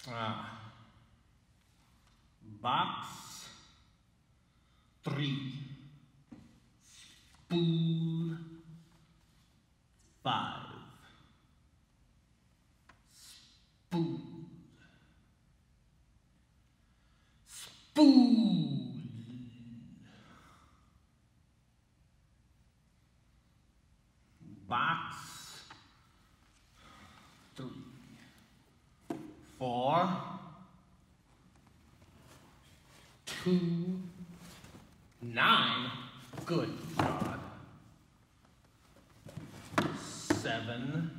Box 3. Spool 5. Spool. Spool. Box 3. 4. 2. 9. Good God. 7.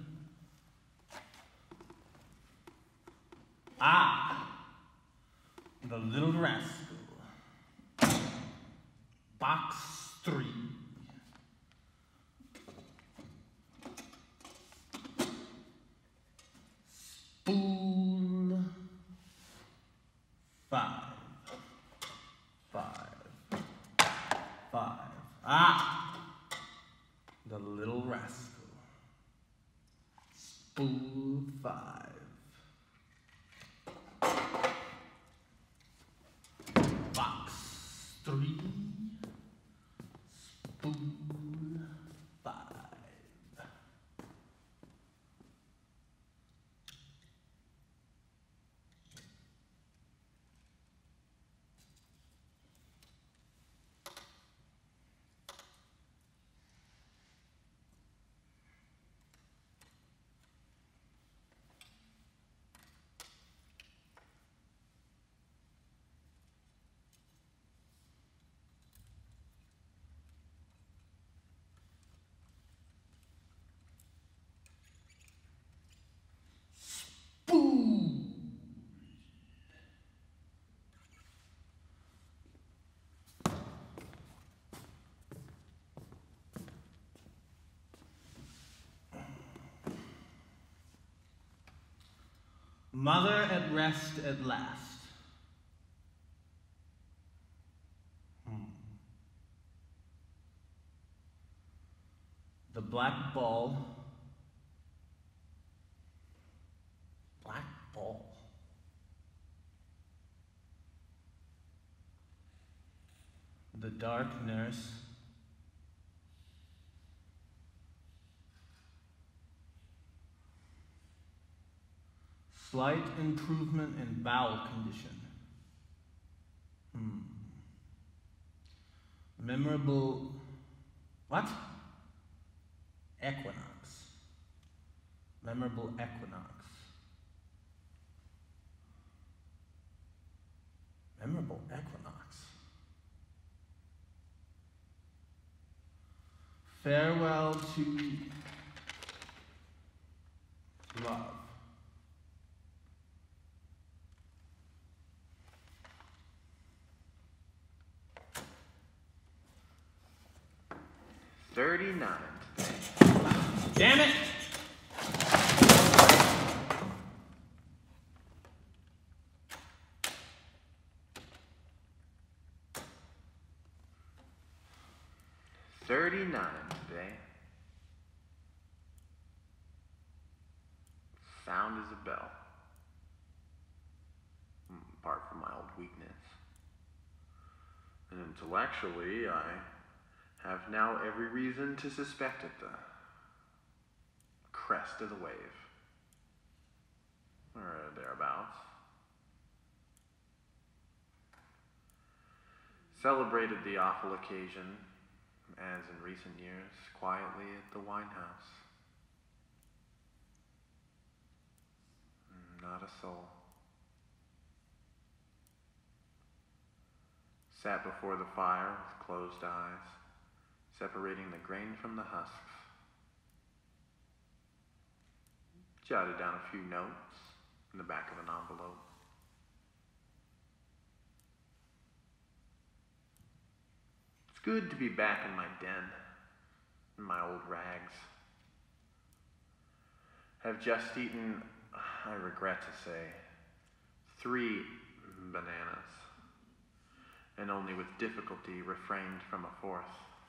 The little rascal. Box 3. Spool 5. 5. The little rascal. Spool 5. Box 3. Spool 5. Mother at rest at last. The black ball. Black ball. The dark nurse. Slight improvement in bowel condition. Memorable, what? Equinox. Memorable equinox. Memorable equinox. Farewell to love. Damn it! $39 today. Sound as a bell. Apart from my old weakness. And intellectually, I have now every reason to suspect it the crest of the wave. Or thereabouts. Celebrated the awful occasion, as in recent years, quietly at the wine house. Not a soul. Sat before the fire with closed eyes, separating the grain from the husks. Jotted down a few notes in the back of an envelope. It's good to be back in my den, in my old rags. Have just eaten, I regret to say, 3 bananas, and only with difficulty refrained from a 4th.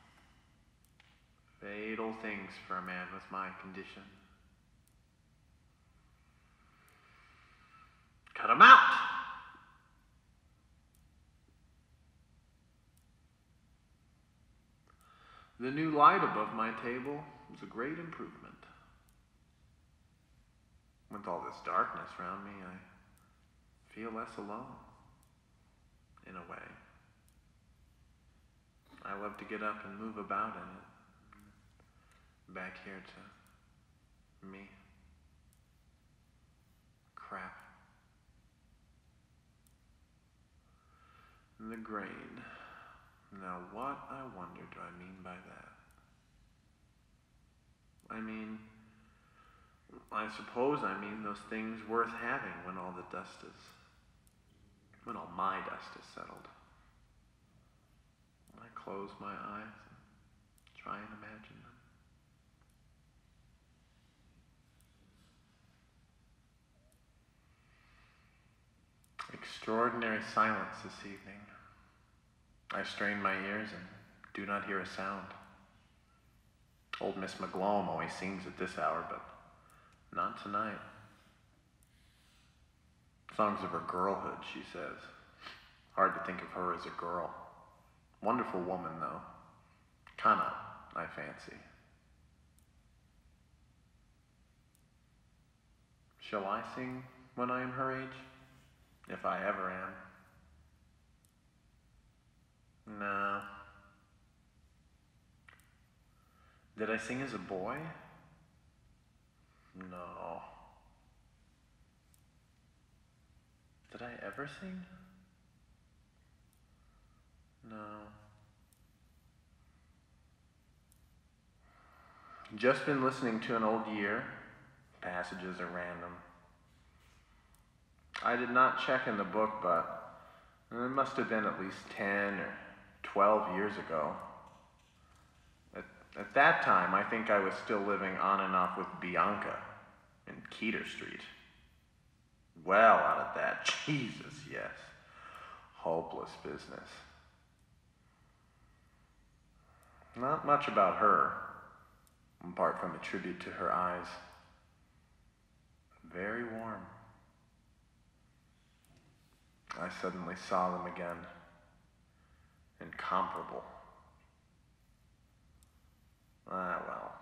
Fatal things for a man with my condition. Cut 'em The new light above my table was a great improvement. With all this darkness around me, I feel less alone, in a way. I love to get up and move about in it. Back here to me. Krapp. The grain. Now what, I wonder, do I mean by that? I suppose I mean those things worth having when all the dust is, when all my dust is settled. I close my eyes and try and imagine them. Extraordinary silence this evening. I strain my ears and do not hear a sound. Old Miss McGlone always sings at this hour, but not tonight. Songs of her girlhood, she says. Hard to think of her as a girl. Wonderful woman, though. Kinda, I fancy. Shall I sing when I am her age? If I ever am. No. Did I sing as a boy? No. Did I ever sing? No. Just been listening to an old year. Passages are random. I did not check in the book, but it must have been at least 10 or 12 years ago. At that time, I think I was still living on and off with Bianca in Keeter Street. Well out of that. Jesus, yes. Hopeless business. Not much about her, apart from a tribute to her eyes. Very warm. I suddenly saw them again. Incomparable. Ah, well.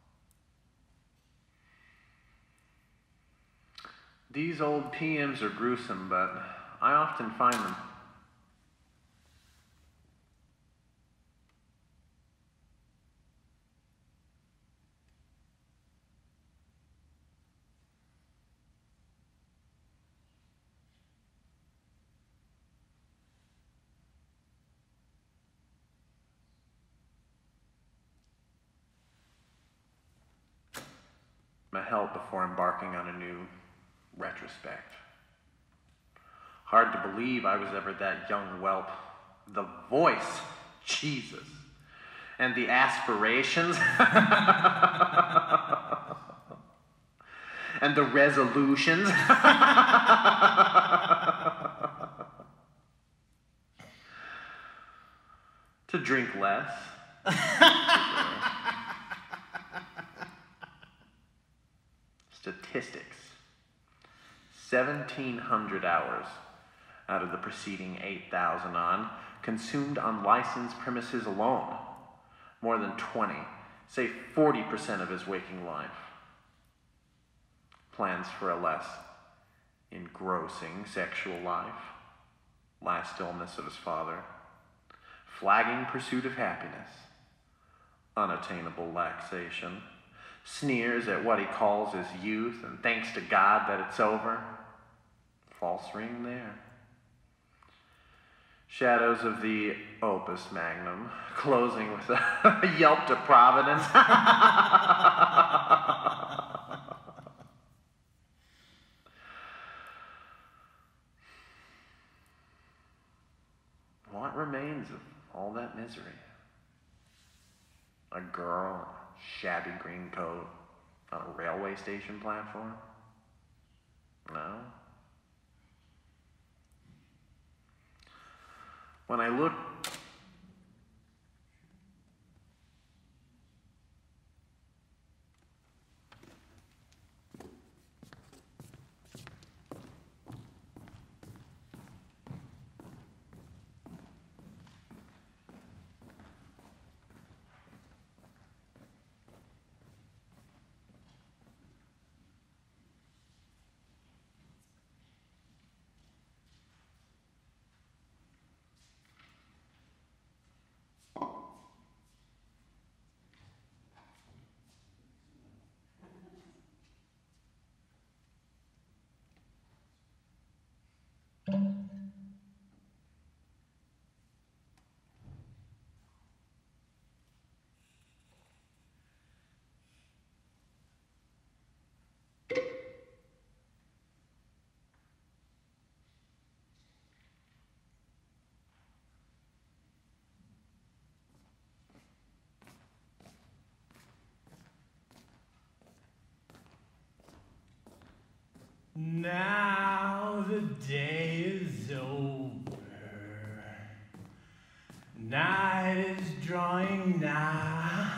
These old PMs are gruesome, but I often find them. A help before embarking on a new retrospect. Hard to believe I was ever that young whelp. The voice, Jesus. And the aspirations. And the resolutions. To drink less. Statistics. 1,700 hours out of the preceding 8,000 on consumed on licensed premises alone. More than 20, say 40% of his waking life. Plans for a less engrossing sexual life. Last illness of his father. Flagging pursuit of happiness. Unattainable laxation. Sneers at what he calls his youth, and thanks to God that it's over. False ring there. Shadows of the opus magnum, closing with a yelp to Providence. What remains of all that misery? A girl in a shabby green coat on a railway station platform? No. When I look Now the day is over. Night is drawing nigh.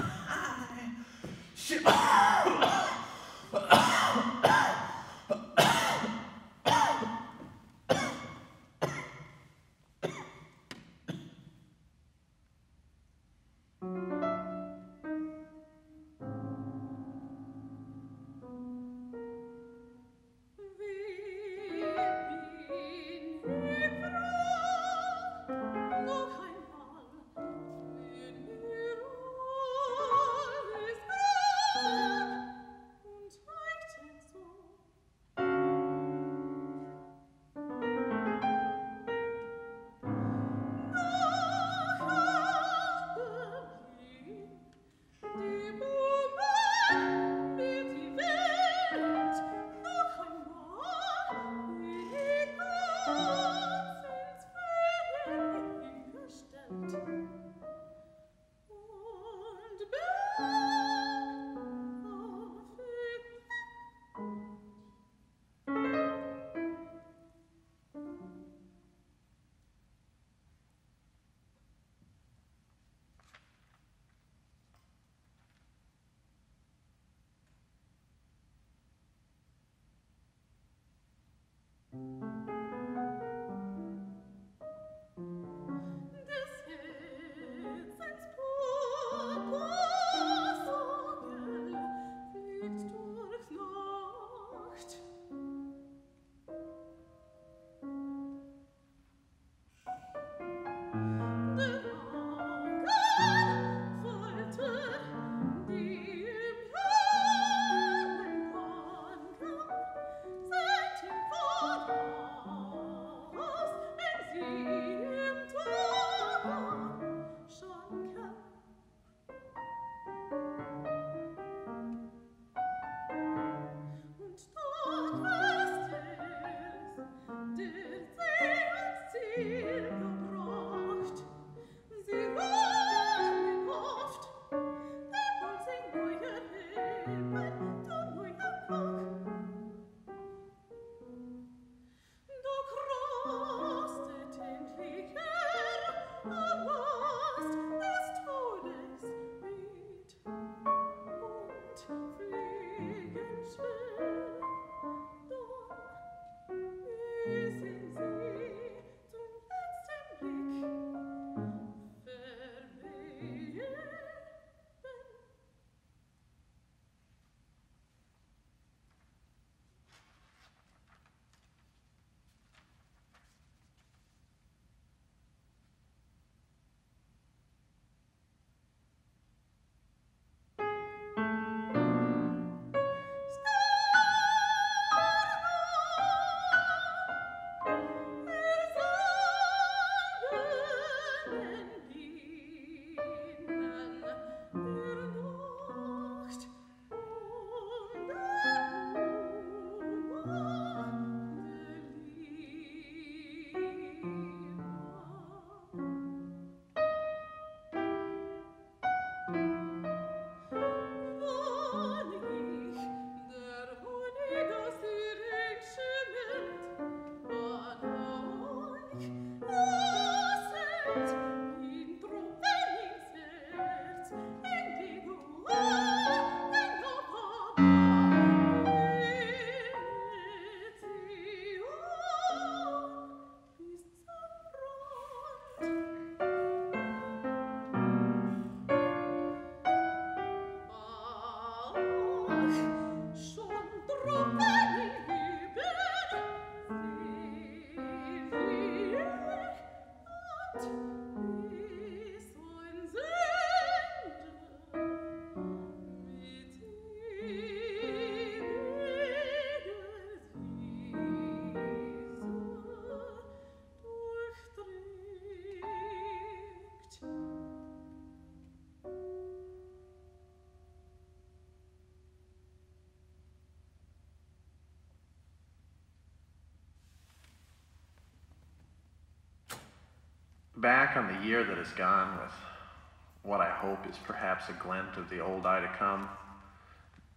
Back on the year that is gone with what I hope is perhaps a glint of the old eye to come,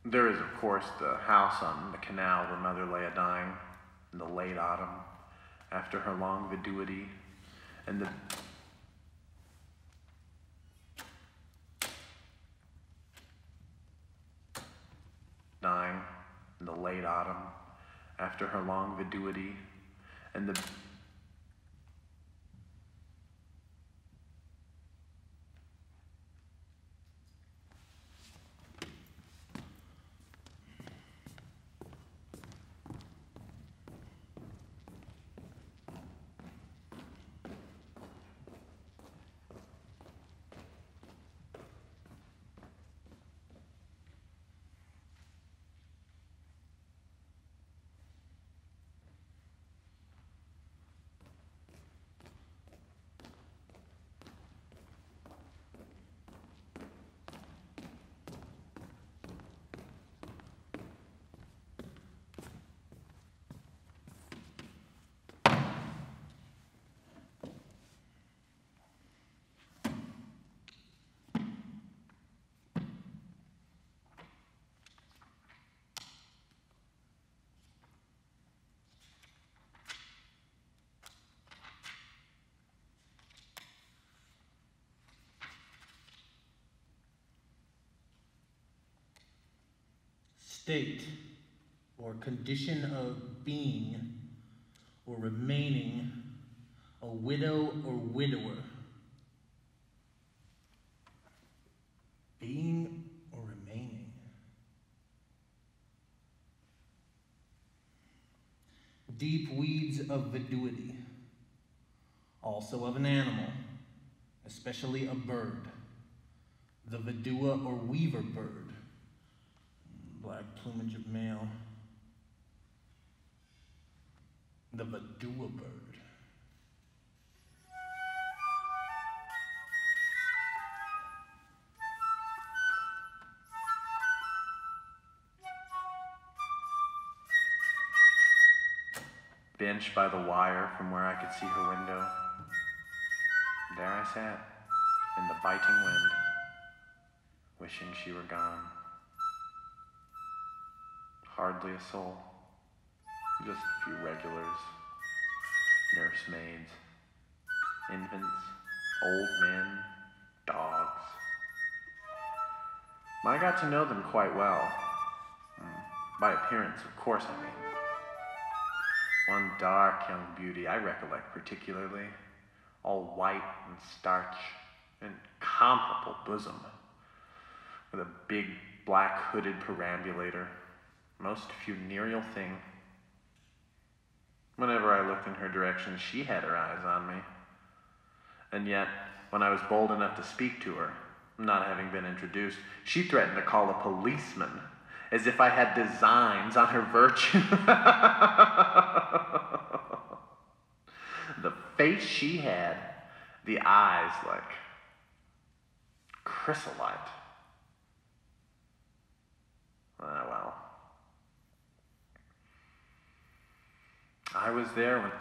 There is, of course, the house on the canal where Mother lay a-dying in the late autumn after her long viduity, and the dying in the late autumn after her long viduity, and the state or condition of being or remaining a widow or widower. Being or remaining. Deep weeds of viduity, also of an animal, especially a bird. The vidua or weaver bird. Black plumage of male. The vidua bird. bench by the wire from where I could see her window. There I sat, in the biting wind, wishing she were gone. Hardly a soul, just a few regulars, nursemaids, infants, old men, dogs. I got to know them quite well. By appearance, of course, I mean. One dark young beauty I recollect particularly, all white and starch, incomparable bosom, with a big black hooded perambulator, most funereal thing. Whenever I looked in her direction, she had her eyes on me. And yet, when I was bold enough to speak to her, not having been introduced, she threatened to call a policeman, as if I had designs on her virtue. The face she had, the eyes like chrysolite. Ah, well. I was there when...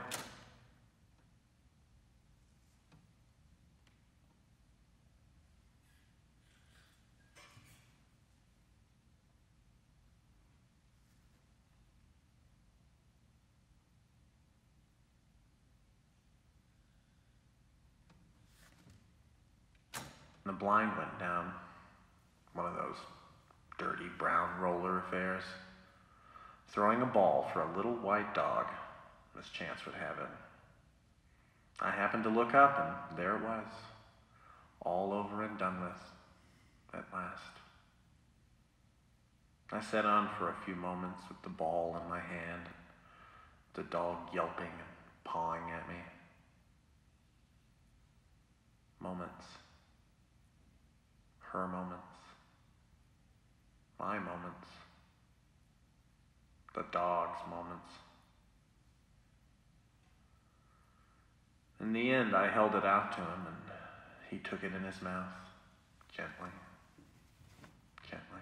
The blind went down, one of those dirty brown roller affairs, throwing a ball for a little white dog, as chance would have it. I happened to look up, and there it was, all over and done with, at last. I sat on for a few moments with the ball in my hand, the dog yelping and pawing at me. Moments. Her moments, my moments, the dog's moments. In the end, I held it out to him, and he took it in his mouth, gently, gently.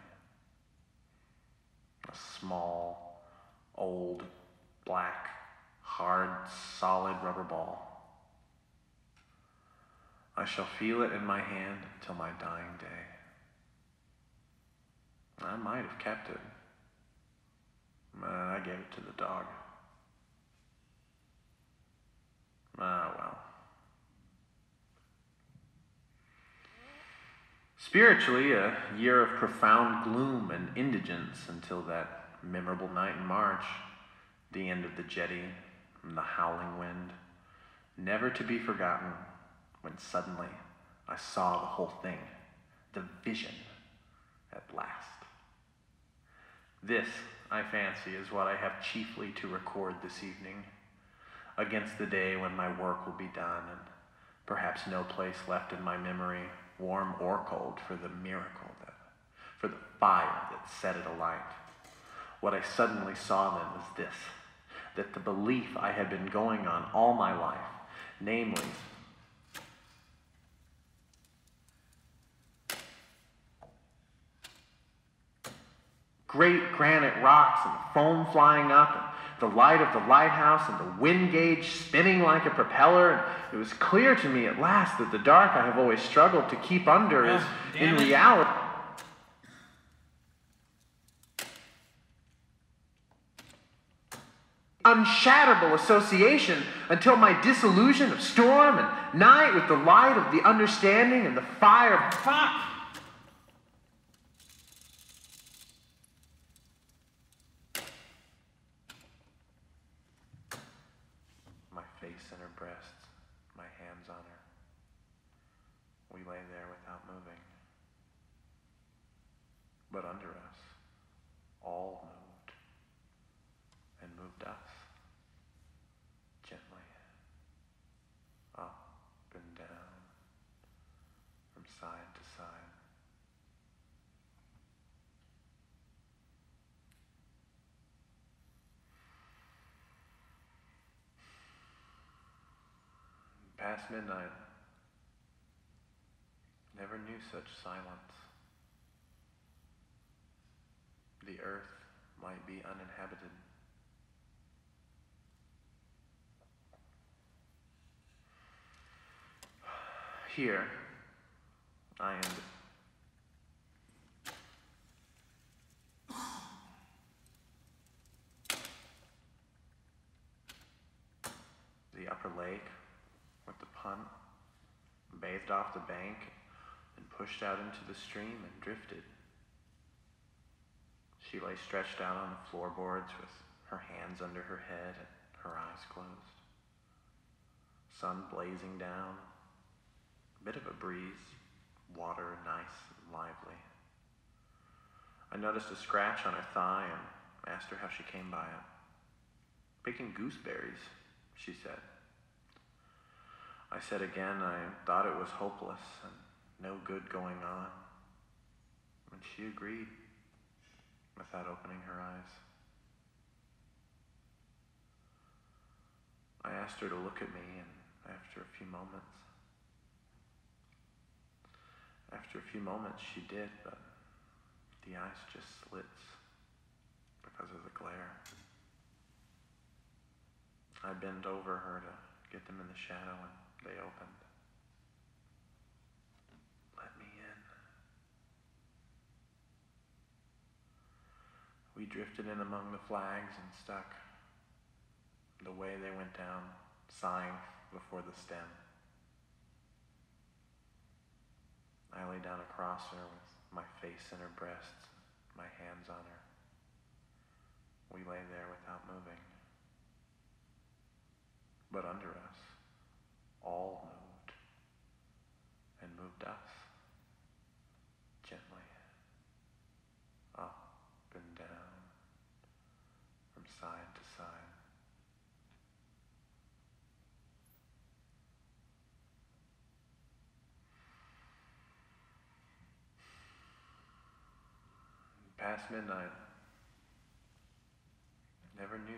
A small, old, black, hard, solid rubber ball. I shall feel it in my hand until my dying day. I might have kept it. I gave it to the dog. Ah, well. Spiritually, a year of profound gloom and indigence until that memorable night in March, the end of the jetty and the howling wind, never to be forgotten when suddenly I saw the whole thing, the vision, at last. This, I fancy, is what I have chiefly to record this evening, against the day when my work will be done, and perhaps no place left in my memory, warm or cold, for the miracle for the fire that set it alight. What I suddenly saw then was this, that the belief I had been going on all my life, namely, great granite rocks and foam flying up, and the light of the lighthouse and the wind gauge spinning like a propeller, and it was clear to me at last that the dark I have always struggled to keep under is, in reality, unshatterable association until my disillusion of storm and night with the light of the understanding and the fire of fuck. My face in her breasts, my hands on her. We lay there without moving. But under us, all moved, and moved us, gently, up and down, from side to side. Past midnight, never knew such silence. The earth might be uninhabited. Here, I am. The upper lake, with the punt, bathed off the bank and pushed out into the stream and drifted. She lay stretched out on the floorboards with her hands under her head and her eyes closed. Sun blazing down, a bit of a breeze, water nice and lively. I noticed a scratch on her thigh and asked her how she came by it. Picking gooseberries, she said. I said again I thought it was hopeless and no good going on, and she agreed without opening her eyes. I asked her to look at me, and after a few moments she did, but the eyes just slits because of the glare. I bent over her to get them in the shadow, and they opened. Let me in. We drifted in among the flags and stuck. The way they went down, sighing before the stem. I lay down across her with my face in her breasts, my hands on her. We lay there without moving. But under us, all moved, and moved us, gently, up and down, from side to side. Past midnight, never knew.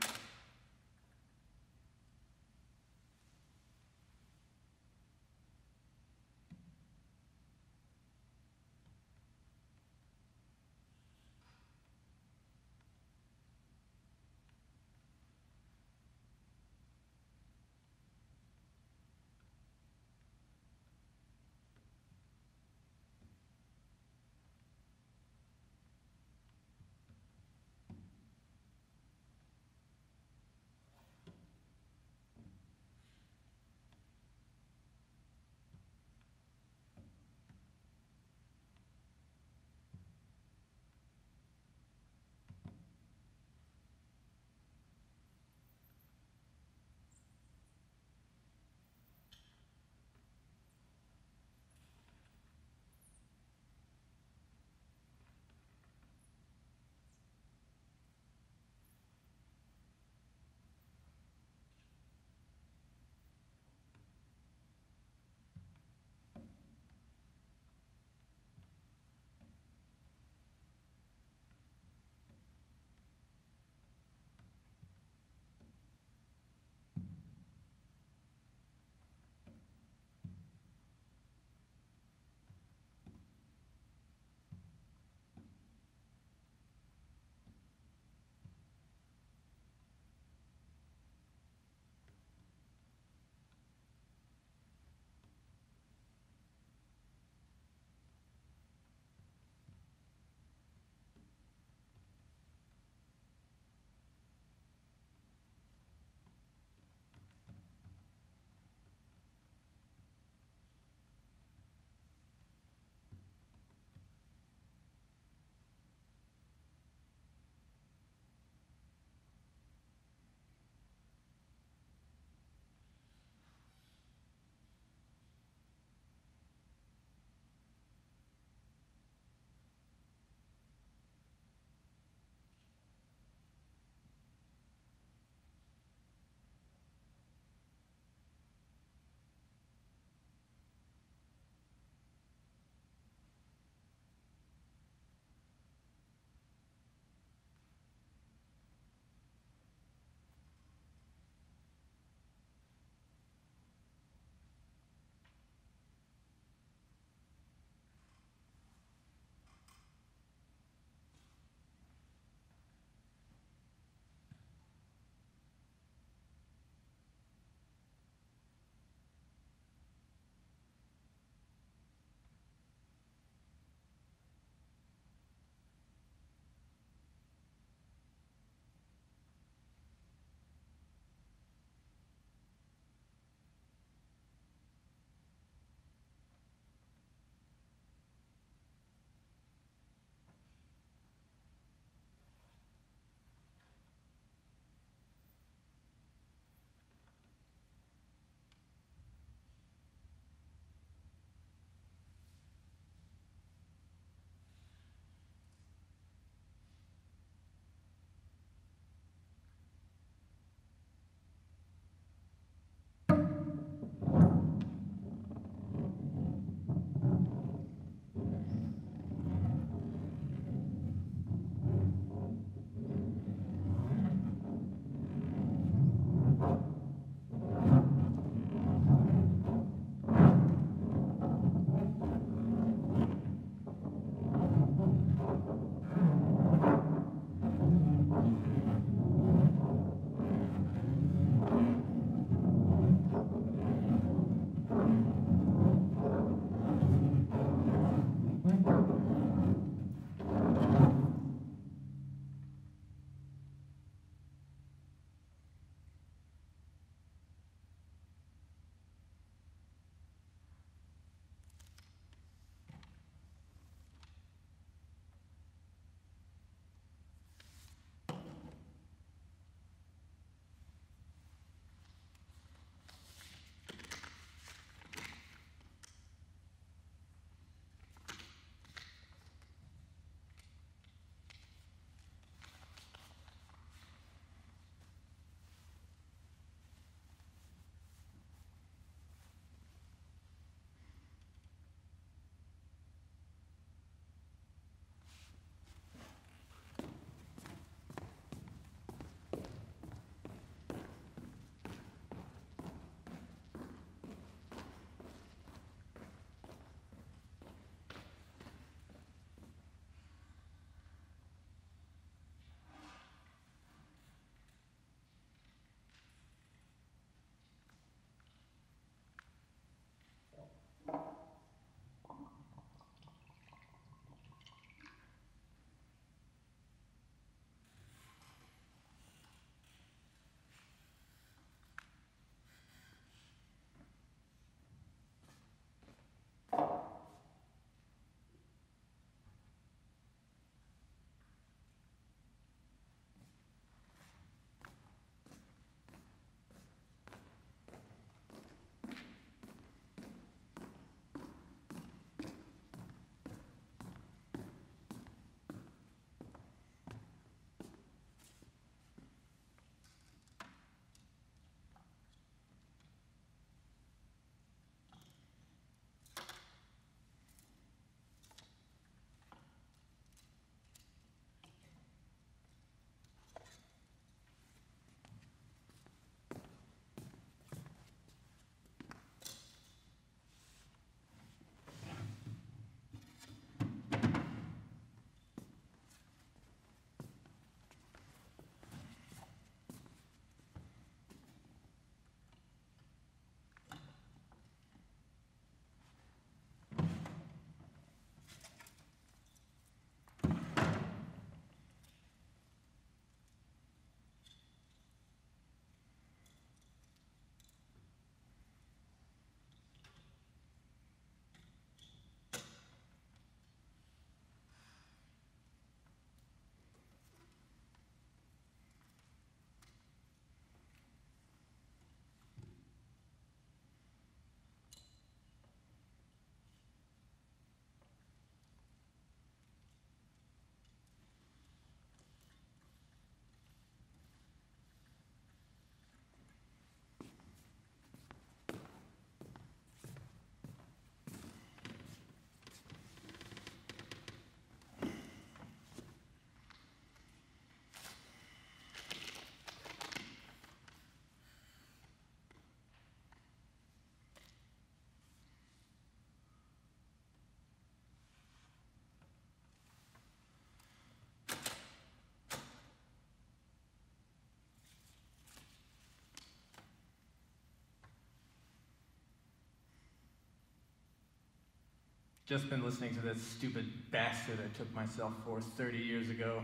Just been listening to that stupid bastard I took myself for 30 years ago.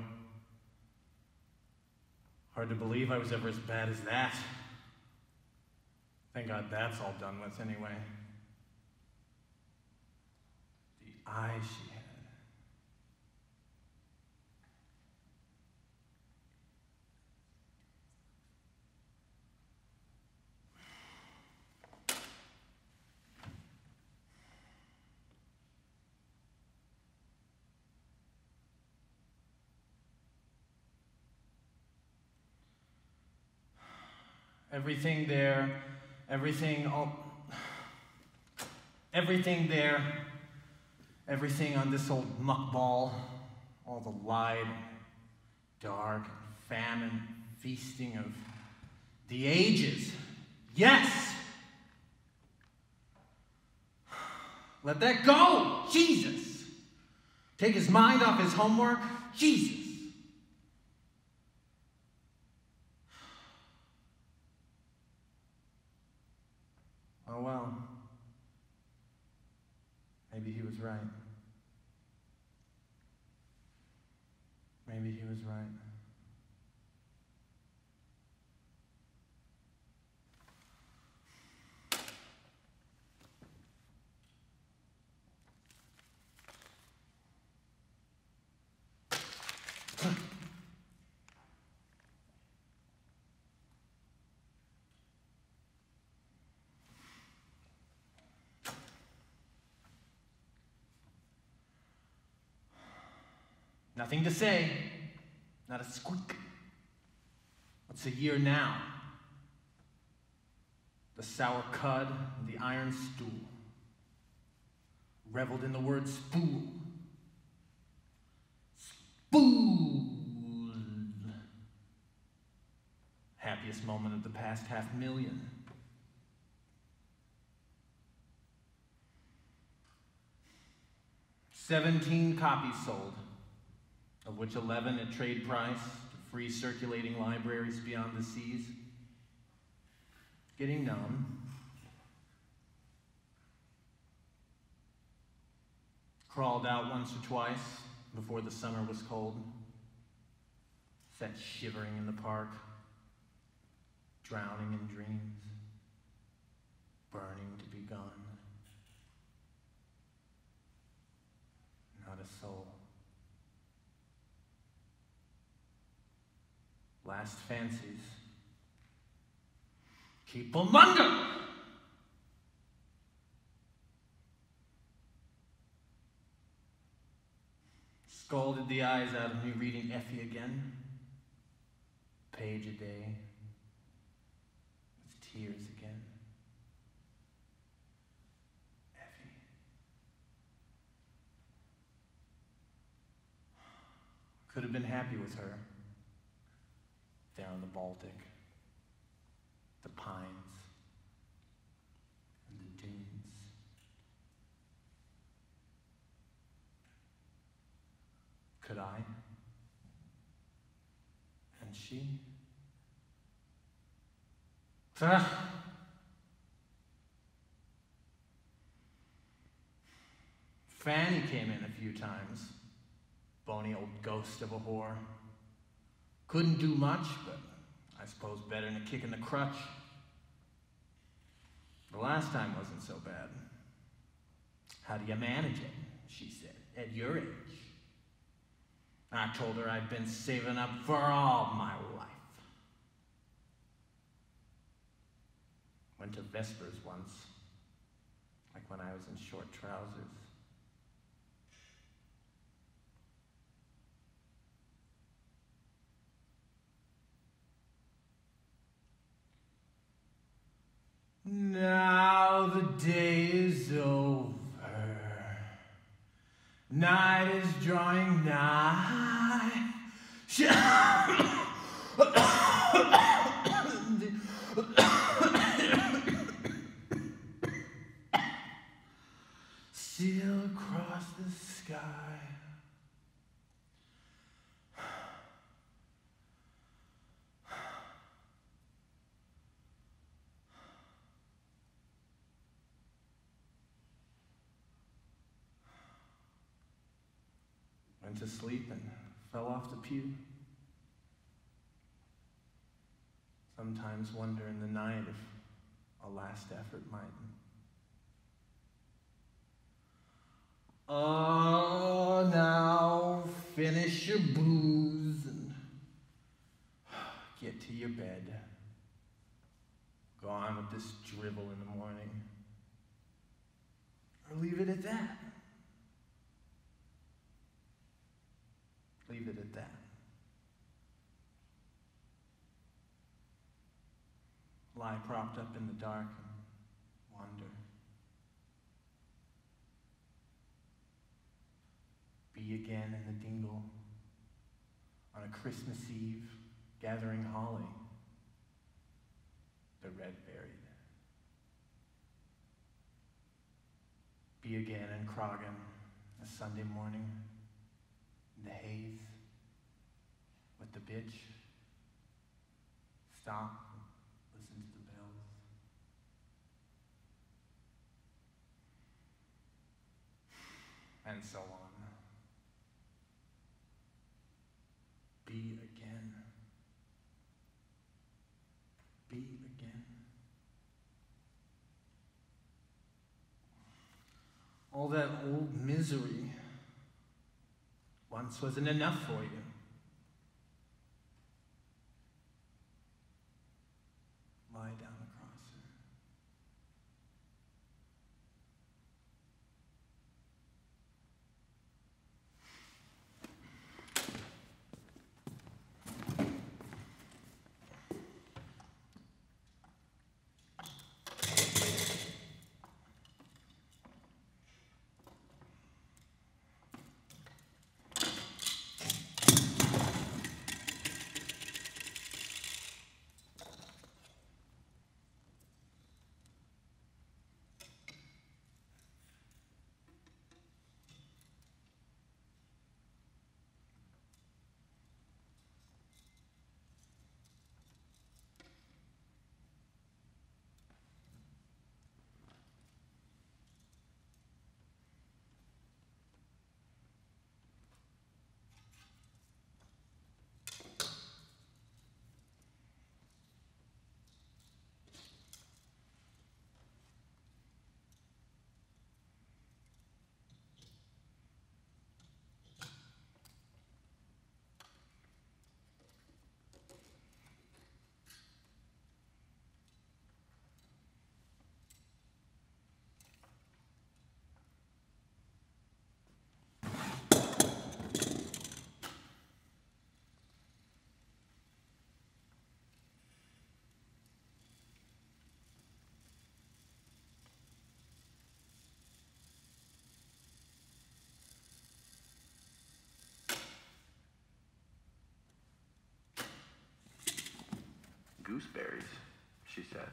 Hard to believe I was ever as bad as that. Thank God that's all done with anyway. The eyes she had. Everything there, everything on this old muckball, all the light, dark, famine, feasting of the ages. Yes! Let that go! Jesus! Take his mind off his homework? Jesus! Oh well, maybe he was right. Maybe he was right. Nothing to say, not a squeak. What's a year now? The sour cud and the iron stool. Reveled in the word spool. Spool. Happiest moment of the past 500,000. "17 copies sold, of which 11 at trade price to free circulating libraries beyond the seas. Getting numb. Crawled out once or twice before the summer was cold. Sat shivering in the park, drowning in dreams, burning to be gone. Not a soul. Last fancies. Keep 'em under! Scalded the eyes out of me reading Effie again. Page a day. With tears again. Effie. Could have been happy with her. There on the Baltic, the pines, and the dunes. Could I? And she? Fanny came in a few times. Bony old ghost of a whore. Couldn't do much, but I suppose better than a kick in the crutch. The last time wasn't so bad. How do you manage it? She said, at your age. I told her I'd been saving up for all my life. Went to Vespers once, like when I was in short trousers. Now the day is over. Night is drawing nigh. Still went to sleep and fell off the pew. Sometimes wonder in the night if a last effort might. Oh, now finish your booze and get to your bed. Go on with this drivel in the morning. Or leave it at that. Leave it at that. Lie propped up in the dark and wander. Be again in the dingle on a Christmas Eve, gathering holly, the red berried. Be again in Krahn a Sunday morning, in the haze, with the bitch. Stop, listen to the bells. And so on. Be again. Be again. All that old misery once wasn't enough for you. Lie down across her. Gooseberries, she said.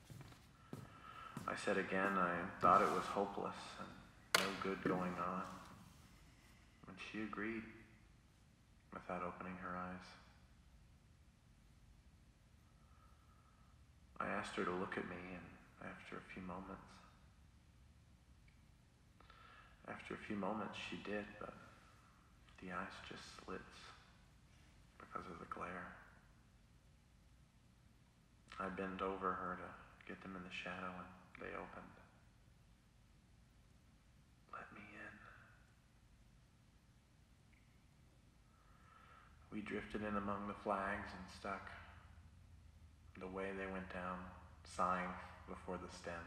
I said again I thought it was hopeless and no good going on. And she agreed, without opening her eyes. I asked her to look at me, and after a few moments she did, but the eyes just slits because of the glare. I bent over her to get them in the shadow, and they opened. Let me in. We drifted in among the flags and stuck. The way they went down, sighing before the stem.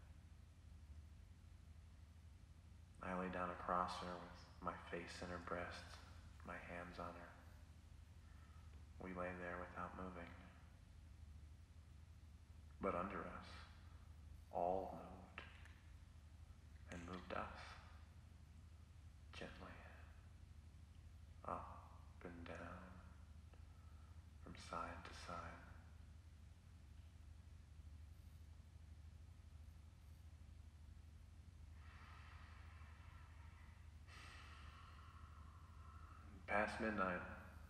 I lay down across her with my face in her breast, my hands on her. We lay there without moving. But under us, all moved, and moved us, gently, up and down, from side to side. Past midnight,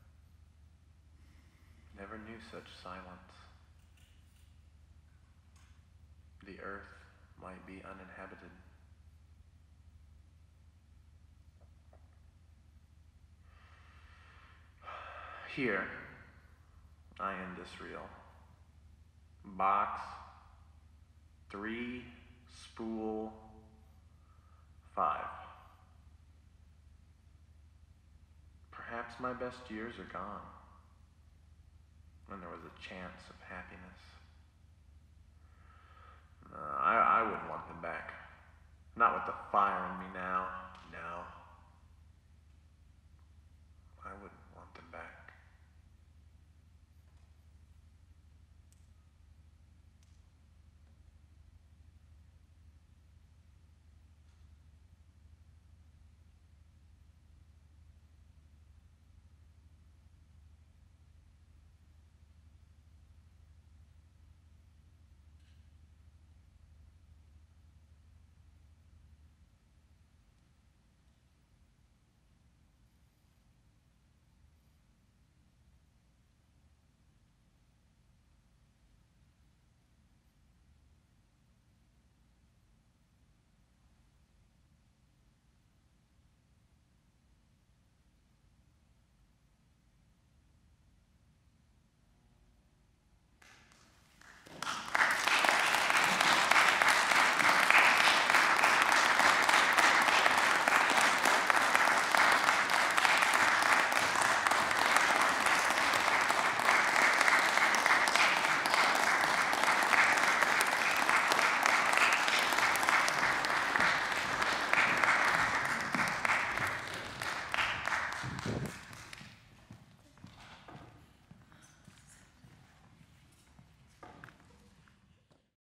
never knew such silence. The earth might be uninhabited. Here, I end this reel. Box 3, spool 5. Perhaps my best years are gone, when there was a chance of happiness. I wouldn't want them back. Not with the fire in me now.